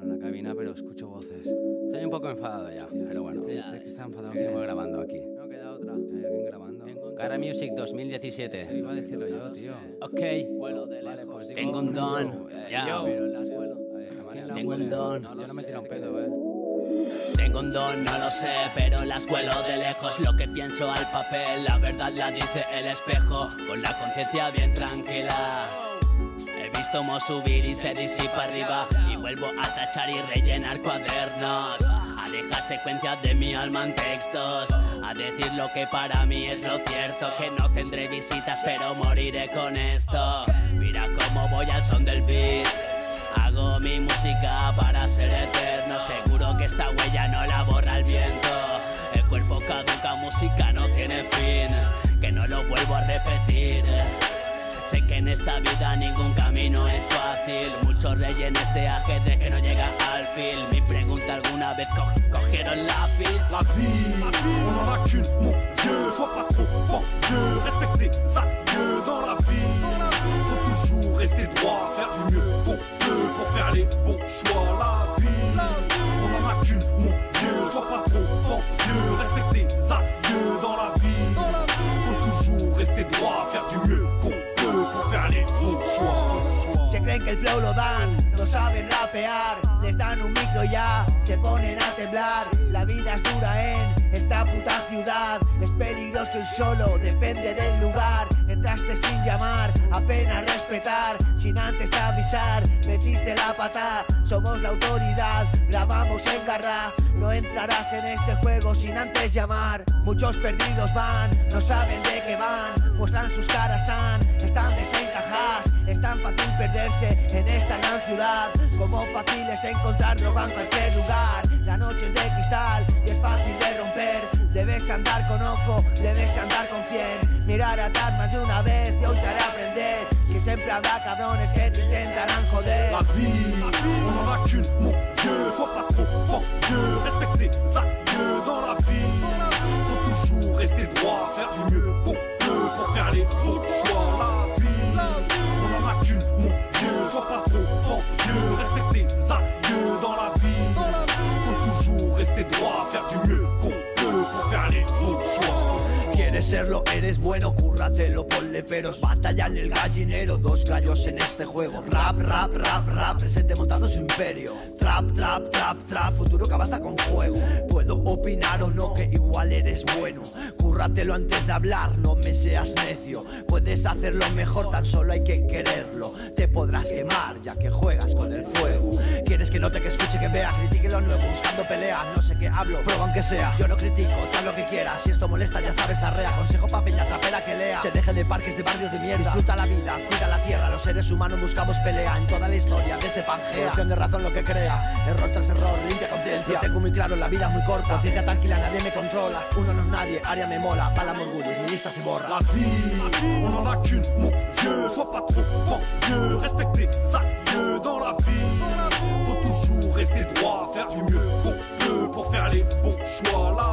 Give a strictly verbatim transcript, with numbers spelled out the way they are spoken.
en la cabina, pero escucho voces. Estoy un poco enfadado ya, hostia, pero bueno. Estoy, estoy que está enfadado. Seguimos grabando aquí. No queda otra. ¿Hay alguien grabando? Cara Music dos mil diecisiete. Sí, iba a decirlo yo, tío. Ok. Vuelo de lejos. Vale, pues digo, tengo un don. Ya. Yo, pero la escuela. Tengo un don. Yo no me tiro un pedo, eh. Tengo un don, no lo sé, pero las vuelo de lejos. Lo que pienso al papel, la verdad la dice el espejo. Con la conciencia bien tranquila. He visto mo subir y se disipa arriba. Y vuelvo a tachar y rellenar cuadernos. A dejar secuencias de mi alma en textos. A decir lo que para mí es lo cierto. Que no tendré visitas pero moriré con esto. Mira cómo voy al son del beat. Hago mi música para ser eterno. Seguro que esta huella no la borra el viento. El cuerpo caduca, música no tiene fin. Que no lo vuelvo a repetir. Sé que en esta vida ningún camino es fácil. Muchos rellenes de ajedrez que no llega al fin. Mi pregunta, ¿alguna vez co cogieron lápiz? La vie, on en a qu'une, mon vieux. Sois pas trop envieux. Respecter sa gueule dans la vie. Faut toujours rester droit, faire du mieux qu'on peut pour faire les bons choix. La vie, on en a qu'une, mon vieux. Sois pas trop envieux. Respecter sa gueule dans la vie. Faut toujours rester droit, faire du mieux qu'on peut pour faire les bons choix. Se creen que el flow lo dan, no saben rapear. Les dan un micro ya, se ponen a temblar. La vida es dura en esta puta ciudad. Es peligroso y solo depende del lugar. Entraste sin llamar, apenas respetar. Sin antes avisar, metiste la pata. Somos la autoridad, grabamos en Garra. No entrarás en este juego sin antes llamar. Muchos perdidos van, no saben de qué van. Muestran sus caras tan, están desencajadas. Es tan fácil perderse en esta gran ciudad. Como fácil es encontrar droga en cualquier lugar. La noche es de cristal y es fácil de romper. Debes andar con ojo, debes andar con cien. Mirar atrás más de una vez y hoy te haré aprender que siempre habrá cabrones que te intentarán joder. La vie, on en a qu'une, mon vieux. Sois pas trop envieux. Respecter sa gueule dans la vie. Faut toujours rester droit, faire du mieux qu'on peut pour faire les bons choix. La vie, on en a qu'une, mon vieux. Sois pas trop envieux. Respecter sa gueule dans la vie. Faut toujours rester droit, faire du mieux qu'on peut pour faire les bons choix. Quieres serlo, eres bueno, cúrratelo, ponle peros. Batalla en el gallinero, dos gallos en este juego. Rap, rap, rap, rap, presente montando su imperio. Trap, trap, trap, trap, futuro que avanza con fuego. Puedo opinar o no, que igual eres bueno. Cúrratelo antes de hablar, no me seas necio. Puedes hacerlo mejor, tan solo hay que quererlo. Te podrás quemar, ya que juegas con el fuego. Quieres que note, que escuche, que vea, critique lo nuevo, buscando pelea. No sé qué hablo, prueba aunque sea. Yo no critico, todo lo que quieras. Si esto molesta, ya sabes, arrea. Consejo pa' peña trapera que lea. Se deje de parques, de barrios de mierda. Disfruta la vida, cuida la tierra. Los seres humanos buscamos pelea en toda la historia, desde Pangea. Evolución de razón lo que crea. Error tras error, limpia conciencia. Lo tengo muy claro, la vida es muy corta. Conciencia tranquila, nadie me controla. Uno no es nadie, área me mola. Bala morgullos, mi lista se borra. La vie, on en a qu'une, mon vieux. Sois pas trop envieux. Respecter sa gueule dans la vie. Faut toujours rester droit, faire du mieux qu'on peut pour faire les bons choix. La